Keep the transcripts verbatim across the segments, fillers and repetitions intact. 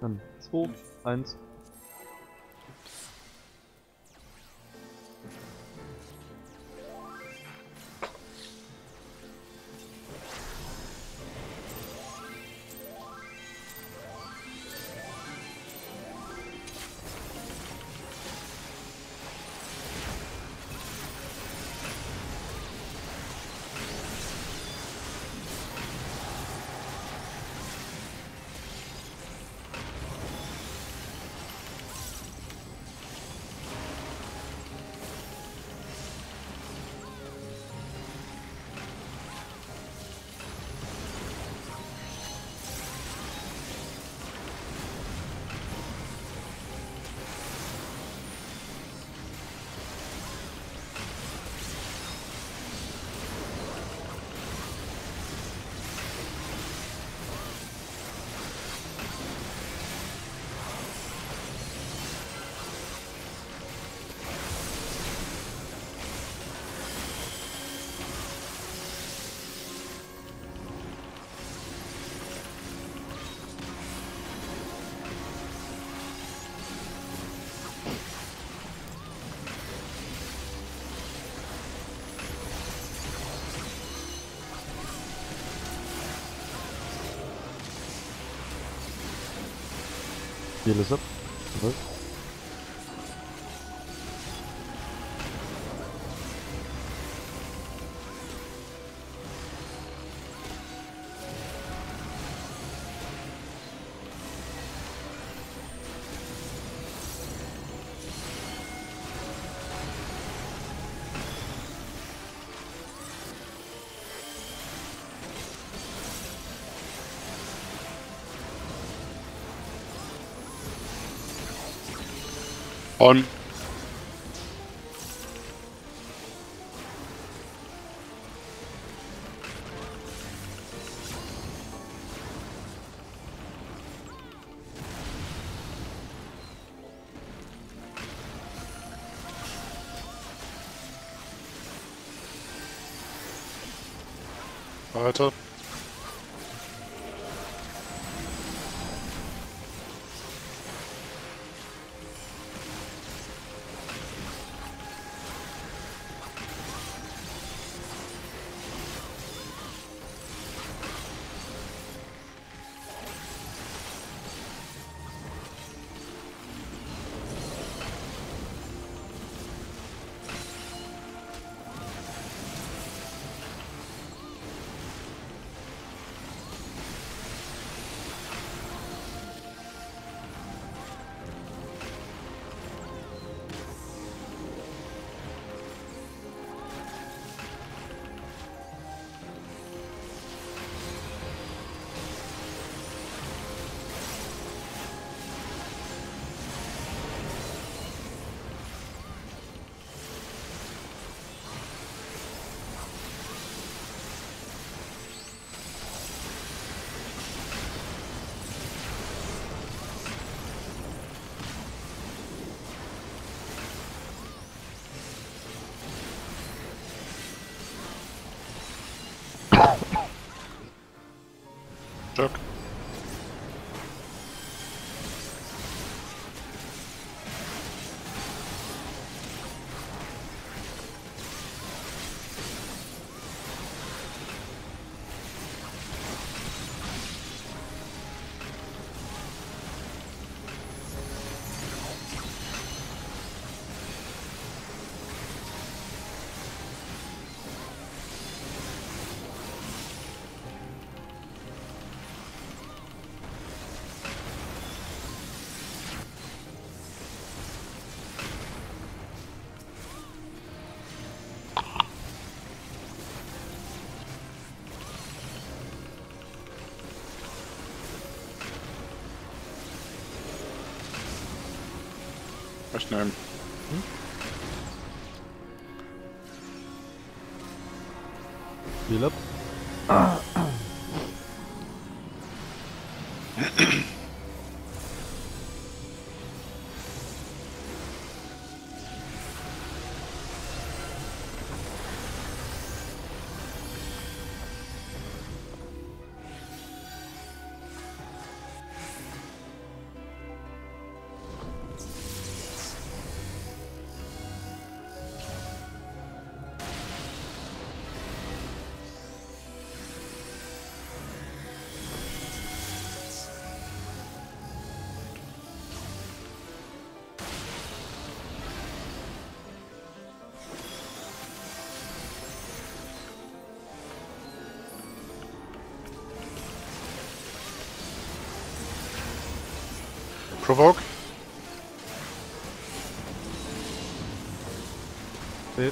Dann zwei, eins. Heal is up. Good. On. Weiter. Chuck. Echt nehmen. Hm? Heal up. Provoke. Spät.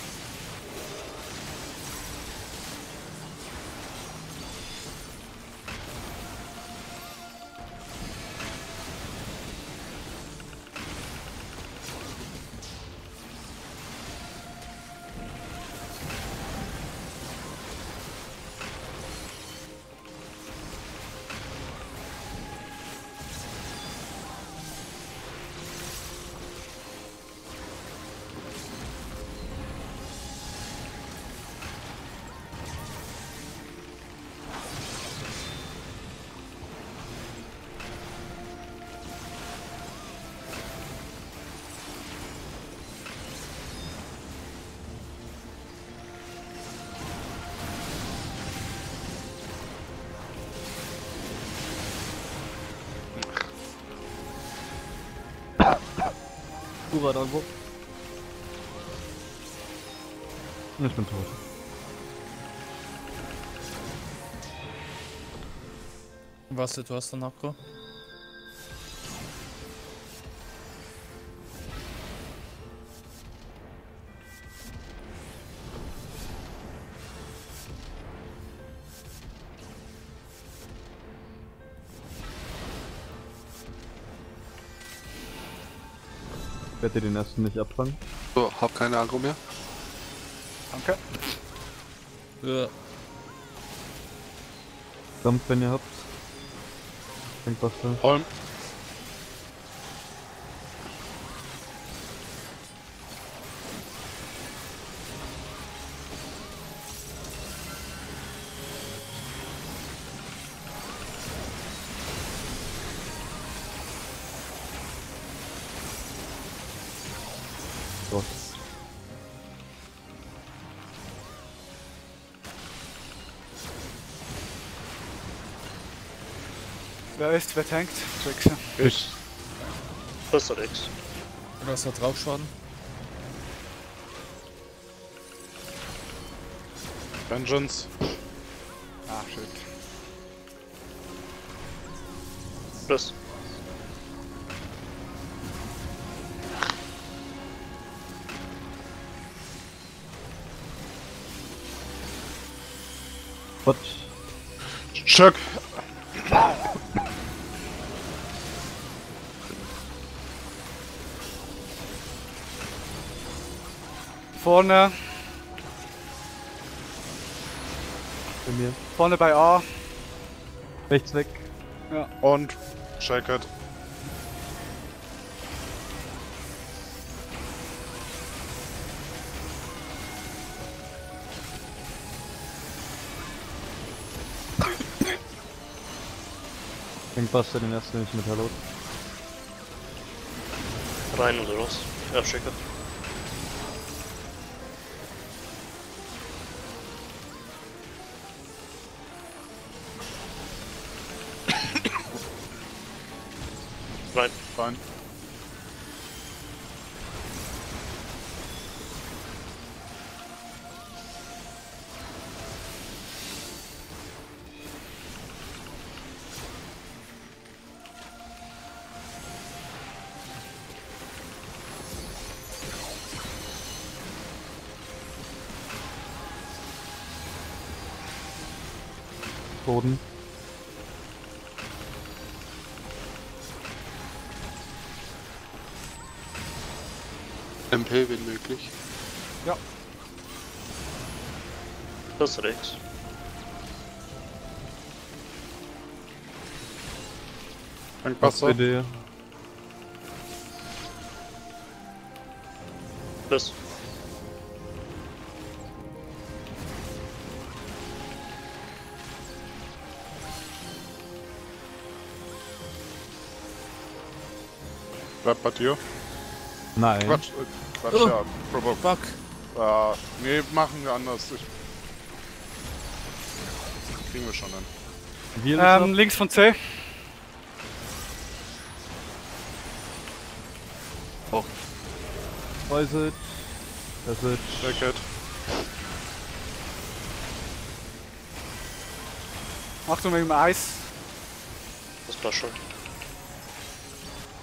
Kura da irgendwo. Ich bin tot. Was du hast dann, Akku? Ich werde den ersten nicht abfangen. So, hab keine Agro mehr. Danke. Ja. Dampf, wenn ihr habt. Denkt was da. Holm. So. Wer ist, wer tankt? Trickser. Ich. Das ist X. Du hast da drauf Schaden. Vengeance. Ah, shit. Plus. What? Stöck. Vorne, Bei mir. vorne bei A. Rechts weg. Und Shake it. Denkt was den ersten nicht mit Hallo. Rein oder raus? Ja, schicker. Rein. Rein. Boden. M P, wenn möglich. Das ist X. Tankwasser. Idee. Plus. Bleib bei dir. Nein. Quatsch. äh, Quatsch, Oh. ja. Provoke. Fuck. Ah, nee, machen wir anders. Ich... Kriegen wir schon hin. Wir Ähm, links von C. Poised. Passage. Shake it. Achtung wegen dem Eis. Das passt schon.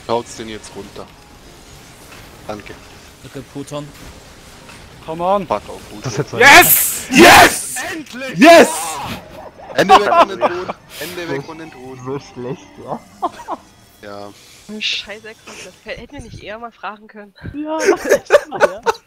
Haut's den jetzt runter. Danke. Bitte Puton. Come on. Fuck auch gut. Das ist jetzt Yes! Yes! Endlich! Yes! Hände weg von den Truhen. Hände weg von den Truhen. so schlecht, ja. Ja. Scheiße, das hätten wir nicht eher mal fragen können. Ja, echt mal, ja.